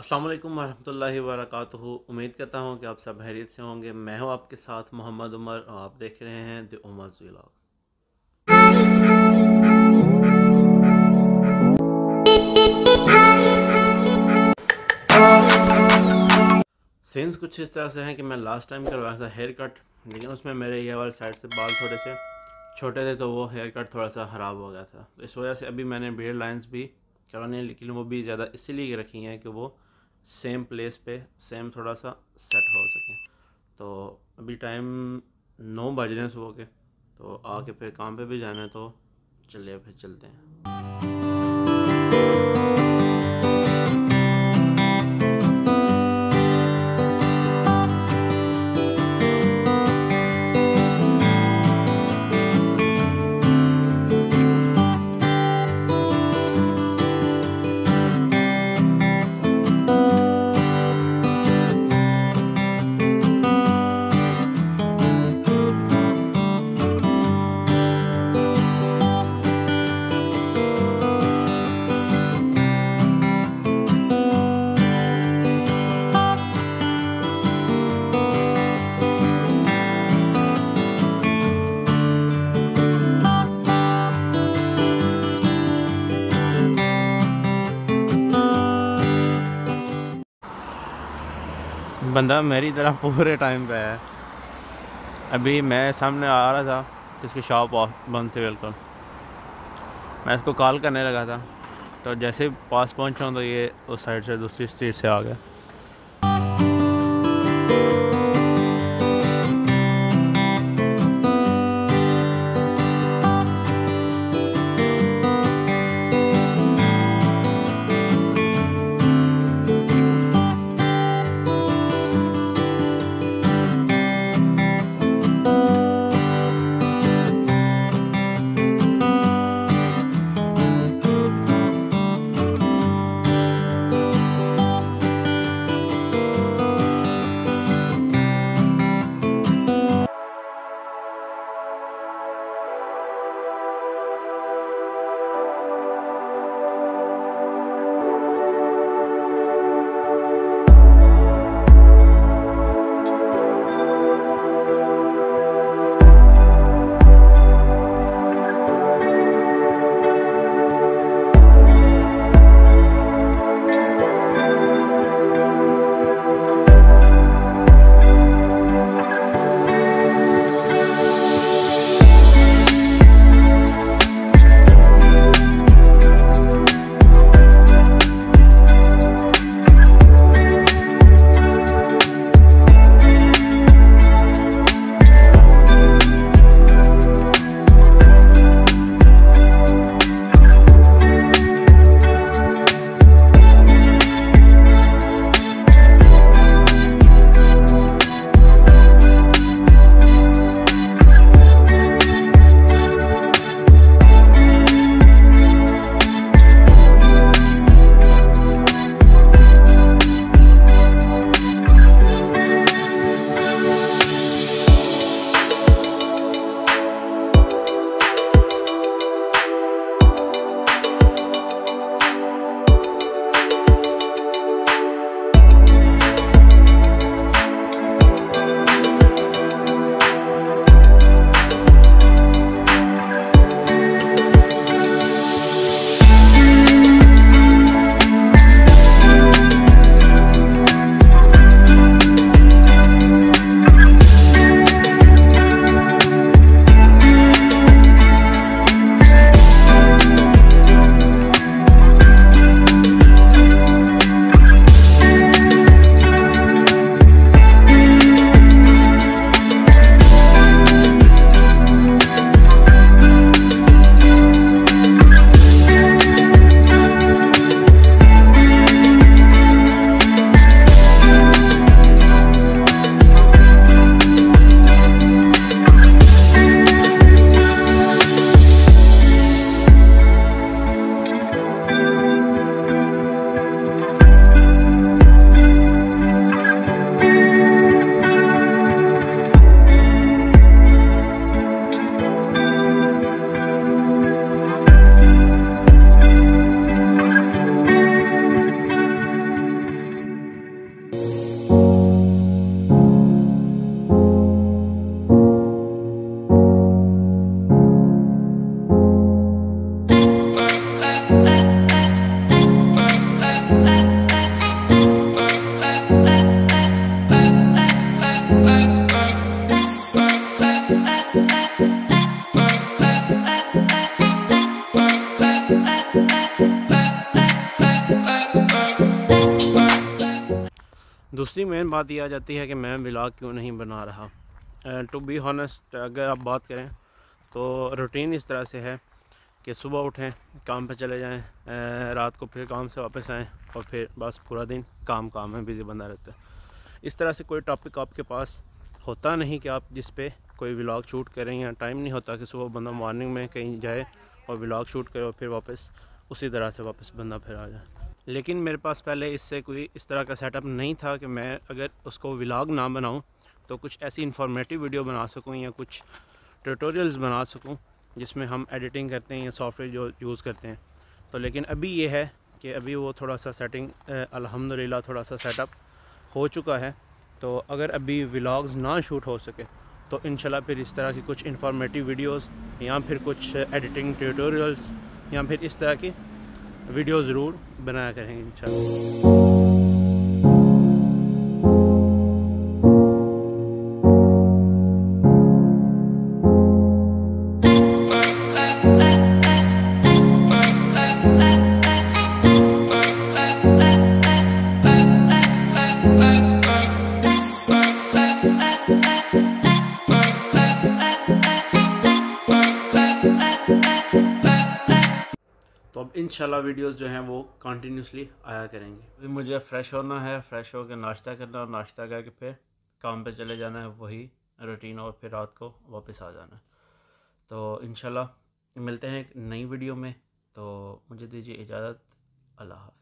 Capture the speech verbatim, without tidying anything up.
अस्सलाम वालेकुम वरहमतुल्लाहि वबरकातुहू। उम्मीद करता हूँ कि आप सब खैरियत से होंगे। मैं हूँ आपके साथ मोहम्मद उमर और आप देख रहे हैं द उमर्स व्लॉग्स। सीन्स कुछ इस तरह से हैं कि मैं लास्ट टाइम करवाया था हेयर कट, लेकिन उसमें मेरे ये वाले साइड से बाल थोड़े से छोटे थे तो वो हेयर कट थोड़ा सा ख़राब हो गया था। तो इस वजह से अभी मैंने बियर्ड लाइंस भी करवानी है, लेकिन वो भी ज़्यादा इसीलिए रखी हैं कि वो सेम प्लेस पे सेम थोड़ा सा सेट हो सके। तो अभी टाइम नौ बज रहे हैं सुबह के, तो आके फिर काम पे भी जाना है, तो चलिए फिर चलते हैं। बंदा मेरी तरह पूरे टाइम पे है। अभी मैं सामने आ रहा था, इसकी शॉप ऑफ बंद थी बिल्कुल। मैं इसको कॉल करने लगा था, तो जैसे ही पास पहुंचा तो ये उस साइड से दूसरी स्ट्रीट से आ गया। दूसरी मेन बात यह आ जाती है कि मैं व्लॉग क्यों नहीं बना रहा। टू बी हॉनेस्ट, अगर आप बात करें तो रूटीन इस तरह से है कि सुबह उठें, काम पे चले जाएं, रात को फिर काम से वापस आएं और फिर बस पूरा दिन काम काम में बिज़ी बंदा रहता है। इस तरह से कोई टॉपिक आपके पास होता नहीं कि आप जिस पे कोई व्लॉग शूट करें, या टाइम नहीं होता कि सुबह बंदा मॉर्निंग में कहीं जाए और व्लॉग शूट करे और फिर वापस उसी तरह से वापस बंदा फिर आ जाए। लेकिन मेरे पास पहले इससे कोई इस तरह का सेटअप नहीं था कि मैं अगर उसको व्लॉग ना बनाऊं तो कुछ ऐसी इन्फॉर्मेटिव वीडियो बना सकूं या कुछ ट्यूटोरियल्स बना सकूं जिसमें हम एडिटिंग करते हैं या सॉफ्टवेयर जो यूज़ करते हैं। तो लेकिन अभी ये है कि अभी वो थोड़ा सा सेटिंग अल्हम्दुलिल्लाह थोड़ा सा सेटअप हो चुका है। तो अगर अभी व्लॉग्स ना शूट हो सके तो इंशाल्लाह फिर इस तरह की कुछ इन्फॉर्मेटिव वीडियोस या फिर कुछ एडिटिंग ट्यूटोरियल्स या फिर इस तरह की वीडियो ज़रूर बनाया करेंगे इंशाल्लाह। तो अब इंशाल्लाह वीडियोस जो हैं वो कंटिन्यूसली आया करेंगे। अभी मुझे फ़्रेश होना है, फ़्रेश होकर नाश्ता करना और नाश्ता करके फिर काम पे चले जाना है, वही रूटीन, और फिर रात को वापस आ जाना है। तो इंशाल्लाह मिलते हैं एक नई वीडियो में। तो मुझे दीजिए इजाज़त। अल्लाह हाफ़िज़।